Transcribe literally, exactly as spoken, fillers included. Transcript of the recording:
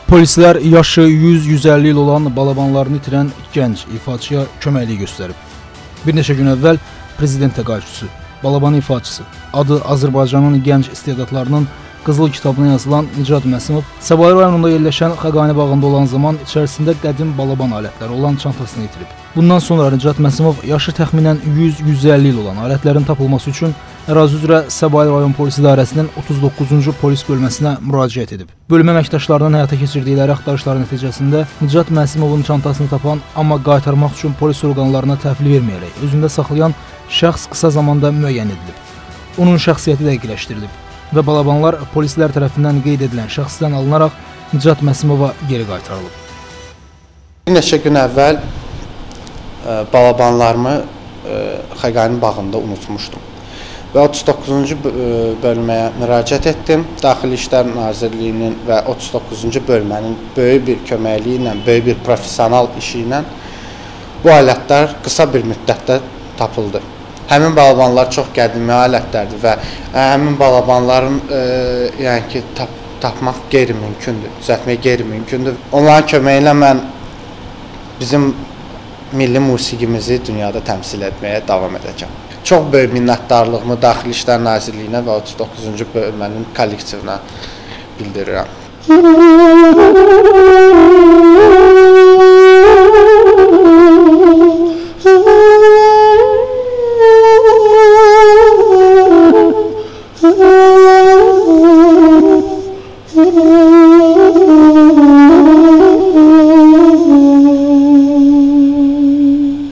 Polislər yaşı yüz yüz əlli il olan balabanlarını itirən gənc ifaçıya köməklik göstərib. Bir neçə gün əvvəl prezident təqaüdçüsü, balaban ifaçısı, adı Azərbaycanın gənc istedadlarının Qızıl kitabına yazılan Nicat Məsimov Səbail rayonunda yerləşən Xəqani bağında olan zaman içərisində qədim balaban alətləri olan çantasını itirib. Bundan sonra Nicat Məsimov yaşı təxminən yüz yüz əlli il olan alətlərin tapılması üçün ərazi üzrə Səbail rayon polis idarəsinin otuz doqquzuncu polis bölməsinə müraciət edib. Bölmə əməkdaşlarının həyata keçirdikləri axtarışlar nəticəsində Nicat Məsimovun çantasını tapan, amma qaytarmaq üçün polis orqanlarına təhvil verməyərək özündə saxlayan şəxs qısa zamanda müəyyən edilib. Onun şəxsiyyəti dəqiqləşdirilib və balabanlar polislər tərəfindən qeyd edilən şəxsdən alınaraq Nicat Məsimova geri qaytarılıb. Bir neçə gün əvvəl ə, balabanlarımı ə, Xəqani bağında unutmuşdum və otuz doqquzuncu bölməyə müraciət etdim. Daxili İşlər Nazirliyinin və otuz doqquzuncu bölmənin böyük bir köməkliyi ilə, böyük bir professional işi ilə bu alətlər qısa bir müddətdə tapıldı. Həmin balabanlar çox qədimi alətlərdir və həmin balabanların e, yəni ki, tap, tapmaq qeyri-mümkündür, düzəltmək qeyri-mümkündür. Onların köməyi ilə mən bizim milli musiqimizi dünyada təmsil etməyə davam edəcəm. Çox böyük minnətdarlığımı Daxili İşlər Nazirliyinə və otuz doqquzuncu bölmənin kollektivinə bildirirəm.